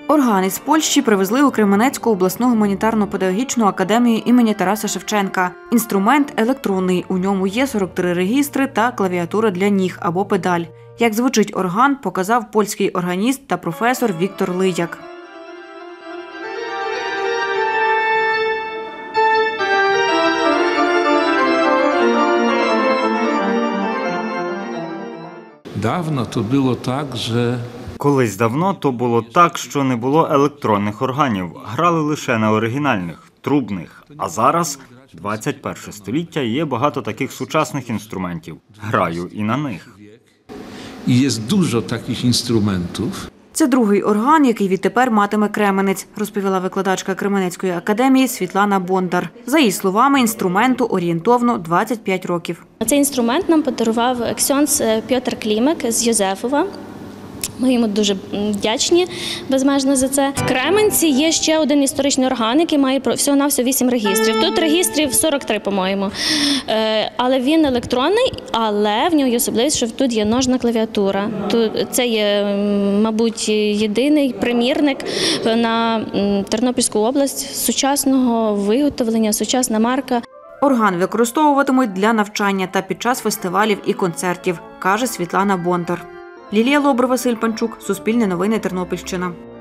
Орган із Польщі привезли у Кременецьку обласну гуманітарно-педагогічну академію імені Тараса Шевченка. Інструмент електронний, у ньому є 43 регістри та клавіатура для ніг або педаль. Як звучить орган, показав польський органіст та професор Віктор Лидяк. Давно то було так, що... Колись давно то було так, що не було електронних органів. Грали лише на оригінальних, трубних. А зараз, 21 століття, є багато таких сучасних інструментів. Граю і на них. І є дуже таких інструментів. Це другий орган, який відтепер матиме Кременець, розповіла викладачка Кременецької академії Світлана Бондар. За її словами, інструменту орієнтовно 25 років. Цей інструмент нам подарував ксьондз Пьотр Клімик з Йозефова. Ми йому дуже вдячні безмежно за це. В Кременці є ще один історичний орган, який має всього-навсього 8 регістрів. Тут регістрів 43, по-моєму. Але він електронний, але в нього є особливість, що тут є ножна клавіатура. Це є, мабуть, єдиний примірник на Тернопільську область сучасного виготовлення, сучасна марка. Орган використовуватимуть для навчання та під час фестивалів і концертів, каже Світлана Бондар. Лілія Лобр, Василь Панчук, Суспільне новини, Тернопільщина.